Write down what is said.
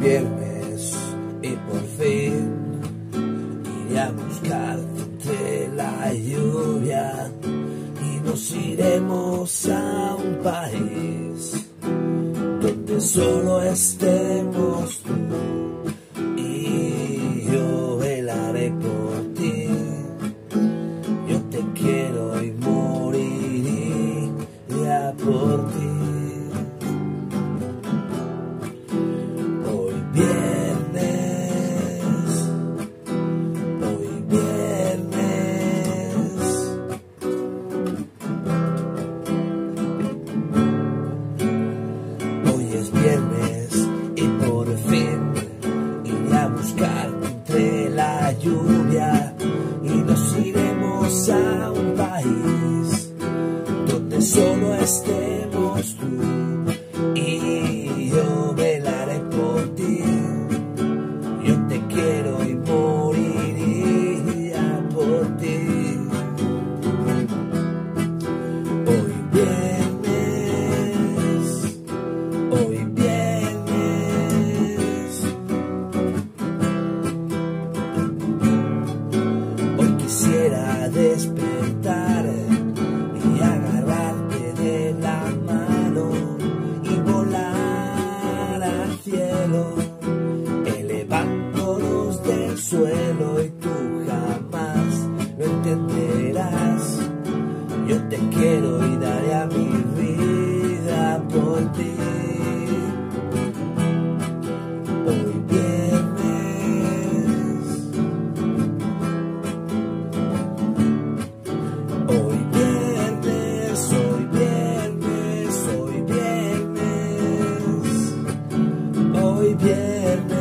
viernes y por fin iré a buscarte entre la lluvia y nos iremos a un país donde solo estemos tú y yo velaré por ti. Yo te quiero y moriría por ti. Hoy viernes, hoy es viernes y por fin iré a buscarte entre la lluvia y nos iremos a un país donde solo estemos tú y yo velaré por ti. Yo te quiero y moriría por ti. Hoy viernes, hoy quisiera despertar y agarrarte de la mano y volar al cielo, elevándonos del suelo, y tú jamás lo entenderás. Yo te quiero y daré a mi vida por ti. Hoy viernes, hoy viernes, hoy viernes, hoy viernes, hoy viernes.